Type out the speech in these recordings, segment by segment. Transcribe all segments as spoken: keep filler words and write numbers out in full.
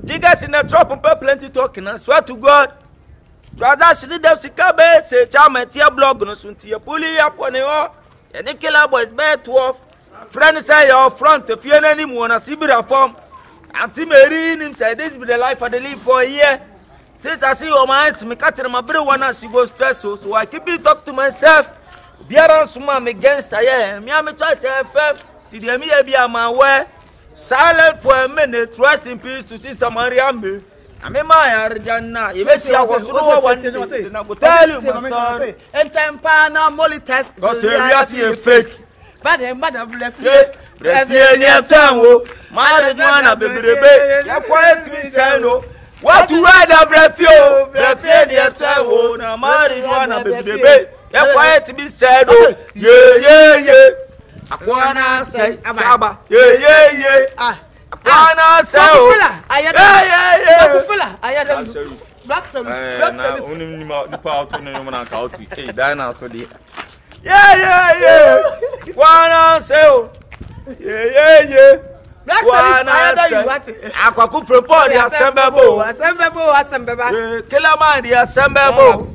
Diggers in the trap and plenty talking. I swear to God. Transaction did them sikabe say charm tia blog no sunti ya puli up on yo. Ya ni killer boys be twelve. Friend say your front if you any mo na sibira form. Auntie Mary him say this be the life I dey live for a year. Since I see your minds me catching my brother one she go stress so so I keep it talk to myself. Biara suma me against aye. Me am try say F M ti dey me be am aware. Silent for a minute, rest in peace to Sister Mariambe. I mean, my Arjana, you may see I was no one to tell you, and Tampana Molly test because you see a fake. But a madam left it, Brasilia Tango, Marijuana, baby, you're quiet to me, Sano. What to ride a brefio, Brasilia Tango, Marijuana, baby, you're quiet to be said, yeah, yeah, yeah. I wanna say, Ababa, yeah, yeah, yeah. Ah, I wanna say, yeah, yeah, yeah. I had a black some, black some, only the power to know when I go to hey, Dana, so the yeah, yeah, yeah. Wanna say, yeah, yeah, yeah. Black some, I could from Paul, the assemble, assemble, assemble, Killaman, the assemble.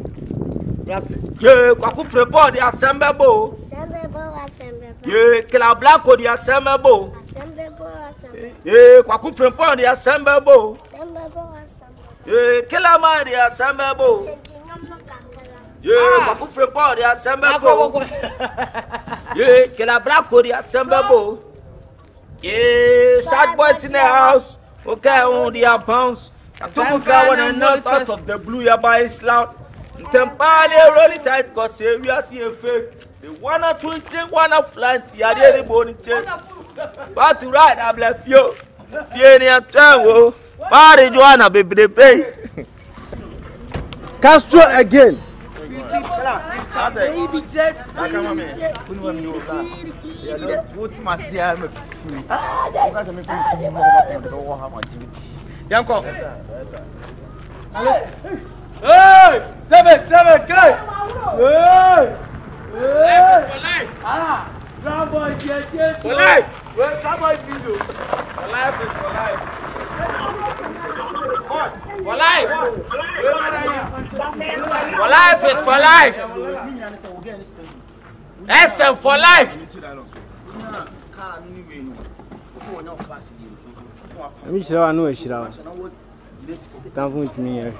Yeah, Kwaku prepare the assemble. Assemble, assemble. Yeah, Kila Black or the assemble. Assemble, assemble. Yeah, Kwaku prepare the assemble. Assemble, assemble. Yeah, Kila Man the assemble. Yeah, Kwaku prepare the assemble. Yeah, Kila Black or the assemble. Yeah, sad boys in the house. Okay, on the pounds. I took a guy and not part of the blue by is loud. Tempani really tight cause we are seeing fake. The one or two thing one of flight ya really bony change. But to ride I left you. Pienya tango. Marriage one a baby pay. Castro again. Baby jet. Hey! Seven, seven, go! Hey! Hey! For life! Ah! Brown boys, yes, yes, for life! Well, brown boys video. For life is for life. What? For life! For life is for life! S M for life! Let me show you, I know it's show. Can't point to me here.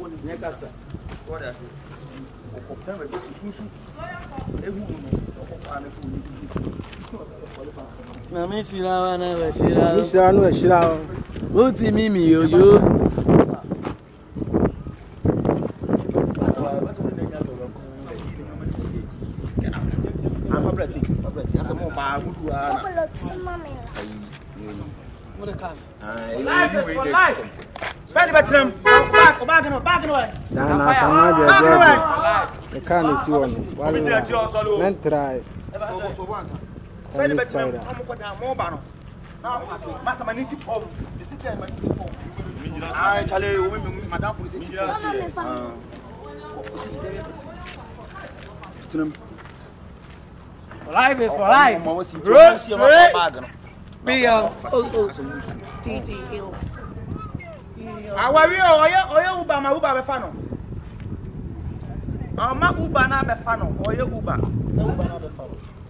Mami shirawa na we shirawa. Me shirawa no shirawa. O ti mi mi ojo. Asamoah ba gudu ana. Life is for life. Spend the them. Back, back, no, back, no. Nah, Asamoah dey there. The car is one. Men try. Spend the them. I'm going down more bano. Now, master man needs to form. The city man needs to form. I tell you, madam for this. Life is for life. Be on. Awari oye oye uba ma uba be fa no. Ah ma uba na be fa no oye uba. Na uba na be fa.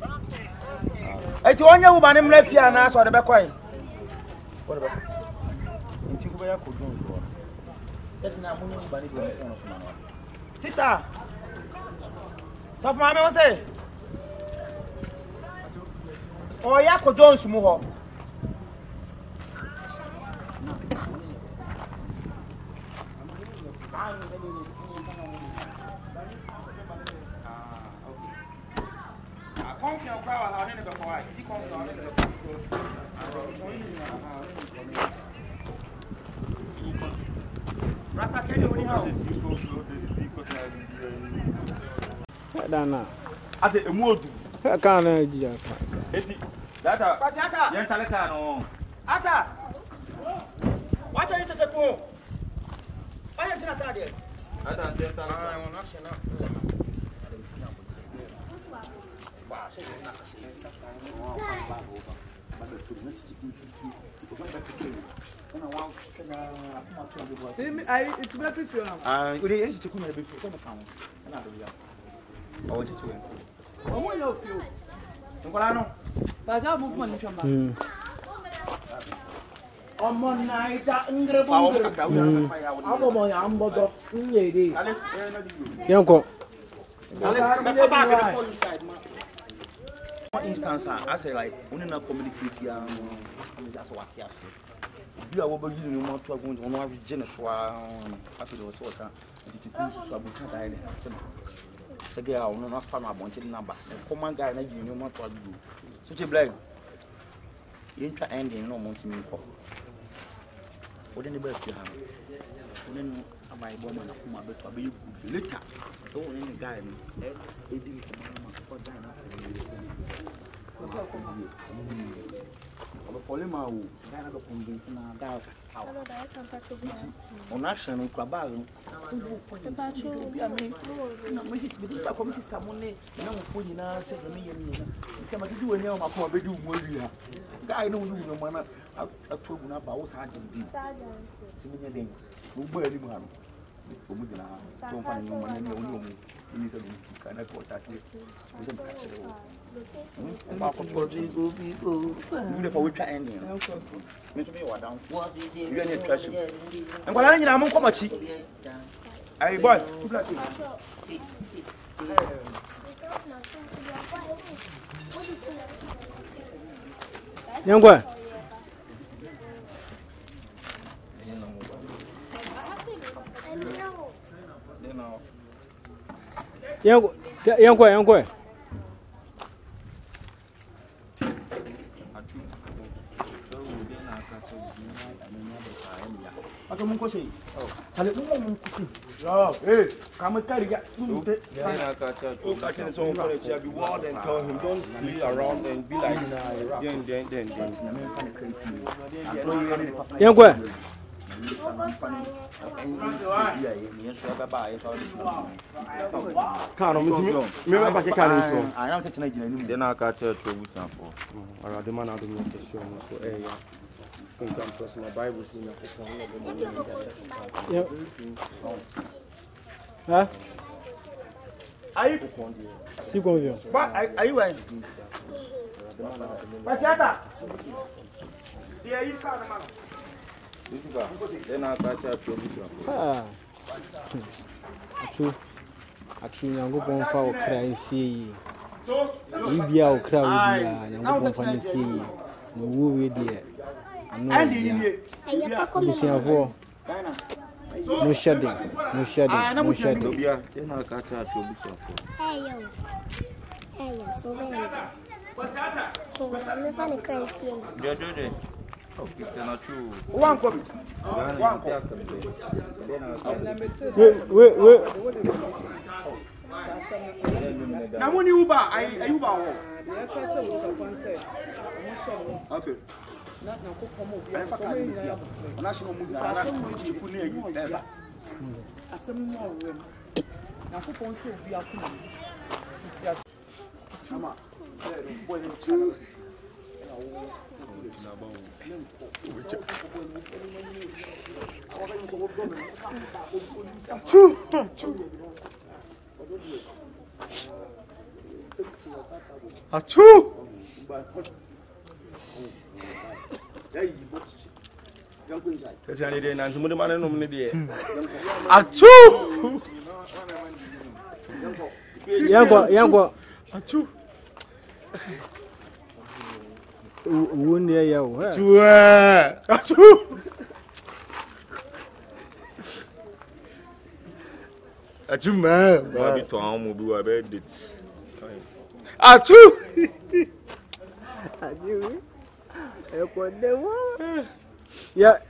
Eti onye uba ne mra fia na so de be koy. Wo de be. Nti ku be ya ko dun so. Eti na munye uba ne be fa no so na. Sister. So for me what say? Oya ko dun so mu ho. Dana. Ate emuodu. I can't do that. Eti. Data. Pasiata. Yen taleta no. Ata. What are you taking for? Why are you not there? Ata, yen taleta. Ah, I want action now. I it's better for you. Ah, we dey to come here be for come come. Na do ya. O je tuwe. O mo yo fio. Nkola no. Ba ja mu fun ni chamba. Mm. Omo naita ngre bo. Abo mo ya mbodo nye de. Yanko. Ale back the police side man. For instance, I say like when na communicate ya just what ya say. You are what you know to go on one region so after the sort of it to so abuka dai. Say girl no na farm abonte number. Common guy na you know to do. So che blind. You try ending no month me ko. What any best you have. When my bomb na kuma beto abeyi later. So when the guy eh e di ko ma ko da na ko follow ma o da na ko convince na da on action ko ba no bi ami na mo just bi ba ko mi sister mo ne na mo fo nyina se me yem ni na ma di woni o ma ko be di mo wi ha guy no wi no ma na akwa na ba wo sa jin bi se me nya den mo ba ni ma no o mu dina so fa ni mo na ni o ni o mu ni se ni ka na ko ta se o se ka chere o ba ko to di go bi go ni le fa we twa ending me so me wa down you any attraction en kwa nyina mo ko machi ai boy tu flat Yangwa. Yangwa, yangwa, yangwa. Ako mun ko sei. Sale mun mun ko. Yo, eh, come carry ya. Oh, I can so encourage you. Be wild and tell him don't play around and be like then then then then. Yangwa. Can't me me ba ke kan so. I don't touch na gina ni. Then I catch you to busan for. Ara de man ado me te show so eh ya. Think I'm trusting my Bible so na ko yeah. Huh? Are you Si convient. But are you right? Pasiata. See you can man. This guy. Then I catch you to busan for. Ah. Atu. Atu Nyankopon fa o kra nsie yi. Bibia o kra wo bia Nyankopon fa nsie yi. No wo we de. And you Busiafo. No shedding, no shedding, no shedding. Addobea, then I catch you to busan for. Hey yo. Hey yo, so bad. I'm not crazy. Yeah, yeah, yeah. Oh, it's not true. One copy. One copy. Wait, wait, wait. Na money Uber, I Uber. Okay. Na na ko pomo bi I fuck you. National movie. Na to ku na yi. asem mo awem na ko pon so bi akuna Mister Ama. Boy, two. Two. Two. Kasi ani de nan sumude mane nom ne de. Achu. Yango, yango. Achu. Wo ne ya wo. Two. Achu. Achu ma. Ba bi to an mo bi wa be date. Achu. Aju. E ko de wo. Ya